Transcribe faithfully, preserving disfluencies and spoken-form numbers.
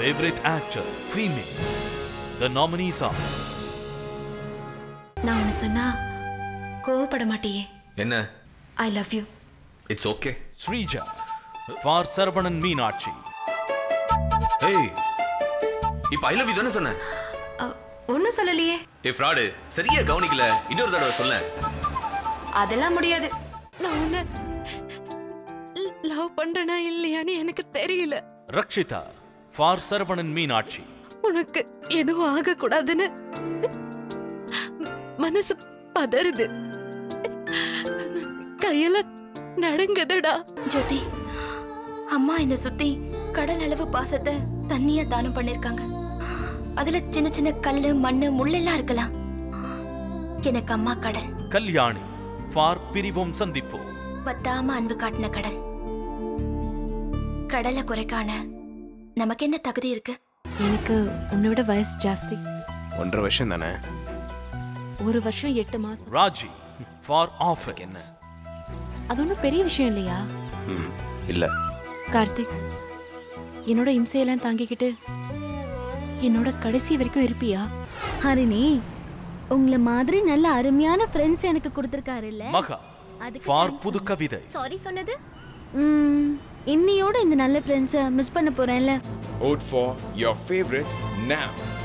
Favorite actor, female. The nominees are. நான் உன்னை சொன்னா கோவப்பட மாட்டியே. என்ன? I love you. It's okay. Srija for Sarvanan Meenakshi. Hey, இப்ப I love you தானே சொன்னேன். ஒன்னும் சொல்லலையே. ஏ ஃப்ராட், சரியா கவனிக்கல. இன்னொரு தடவை சொல்ல. அதெல்லாம் முடியாது. நான் உன்னை லவ் பண்றேனா இல்லையான்னு எனக்கு தெரியல. Rakshita for Sarvanan Meenakshi. உனக்கு எதுவும் ஆக கூடாதுன்னு மனசு பதறுது, கையில நடங்குதுடா. ஜோதி, அம்மா என்ன சுத்தி கடல் அளவு பாசத்தை தண்ணியா தானம் பண்ணிருக்காங்க. அதுல சின்ன சின்ன கல்லு மண்ணு முள்ளெல்லாம் இருக்கலாம். எனக்கு அம்மா கடல். கல்யாணி for பிரிவோம் சந்திப்போம். பத்தாம அன்பு காட்டின கடல். கடலை குறைக்கான நமக்கு என்ன தகுதி இருக்கு? எனக்கு உன்னை விட வயசு ஜாஸ்தி. ஒன்றரை வருஷம் தானே? ஒரு வருஷம் எட்டு மாசம். Raji for offense. அது ஒன்றும் பெரிய விஷயம் இல்லையா? ம் இல்ல. கார்த்திக், என்னோட இம்சையெல்லாம் தாங்கிக்கிட்டு என்னோட கடைசி வரைக்கும் இருப்பியா? ஹரிணி, உங்கள மாதிரி நல்ல அருமையான ஃப்ரெண்ட்ஸ் எனக்கு கொடுத்திருக்காரு இல்ல? மகா for புது கவிதை. சாரி சொன்னது. ம், இன்னியோட இந்த நல்ல ஃப்ரெண்ட்ஸை மிஸ் பண்ண போறேன்ல. Vote for your favorites now.